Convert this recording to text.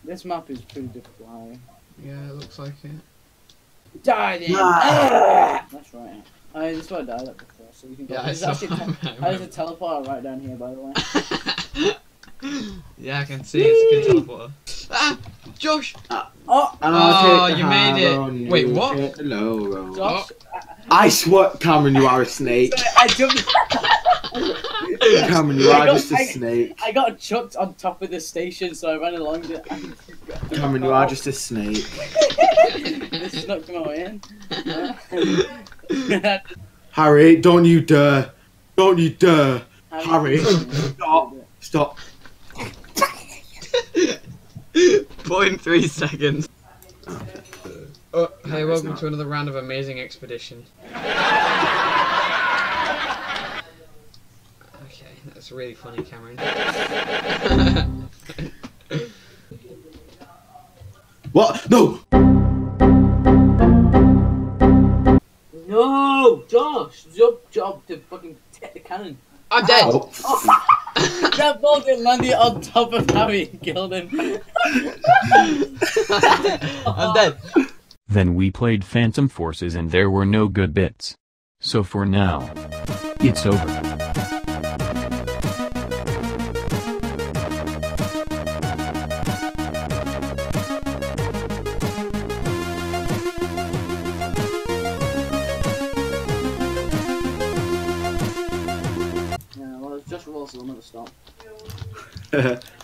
This map is pretty difficult, Harry. Yeah, it looks like it. Die then! That's right. This is where I died at before, so you can go. Yeah, There's actually there's a teleporter right down here, by the way. Yeah, I can see it's a good teleporter. Ah! Josh! Oh! You made it! Wait, what? Hello, Josh, I swear, Cameron, you are a snake. I jumped. Cameron, you are just a snake. I got chucked on top of the station, so I ran along it. Cameron, you are just a snake. This snuck my way in. Harry, don't you dare. Don't you dare. Harry, stop. Stop. 0.3 seconds. Oh, hey, welcome to another round of Amazing Expedition. Okay, that's really funny, Cameron. What? No! No! Josh! Job to fucking take the cannon. I'm dead! Oh. That ball didn't land it on top of Harry and killed him. I'm dead. Then we played Phantom Forces and there were no good bits. So for now, it's over. Yeah, well, it's just Russell, I'm gonna stop.